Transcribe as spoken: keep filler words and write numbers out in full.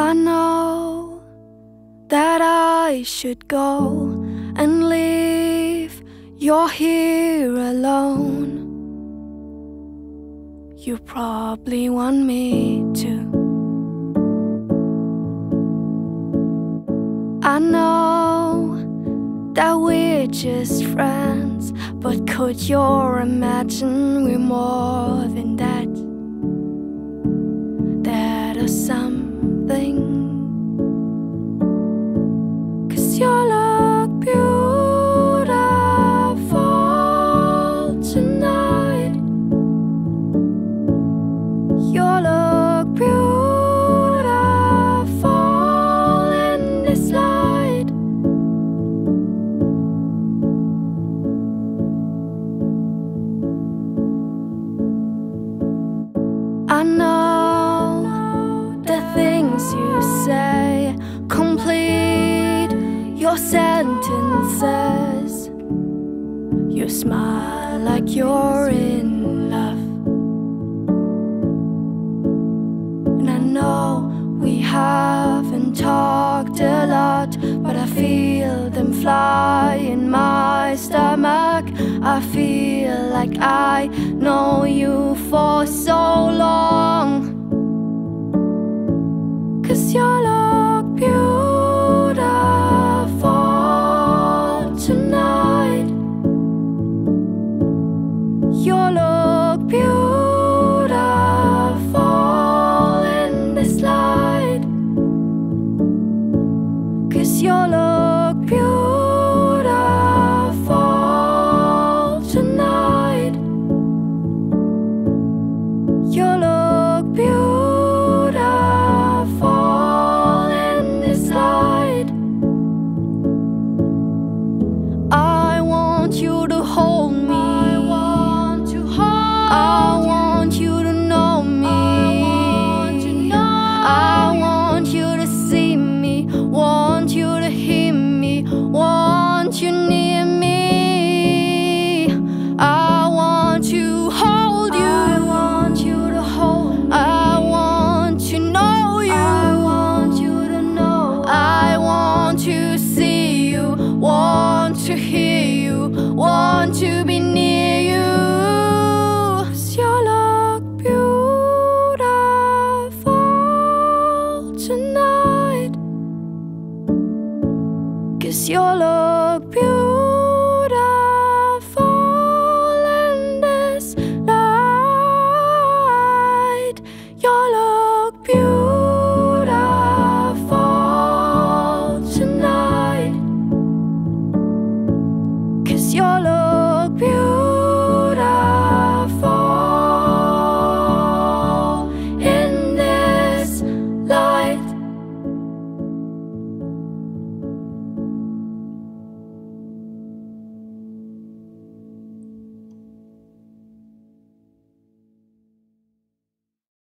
I know that I should go and leave. You're here alone. You probably want me to. I know that we're just friends, but could you imagine we're more than that? That or something. 'Cause you look beautiful tonight. You look beautiful in this light. I know the things you say complete your sentences. You smile like you're in love. And I know we haven't talked a lot, but I feel them fly in my stomach. I feel like I know you for so long.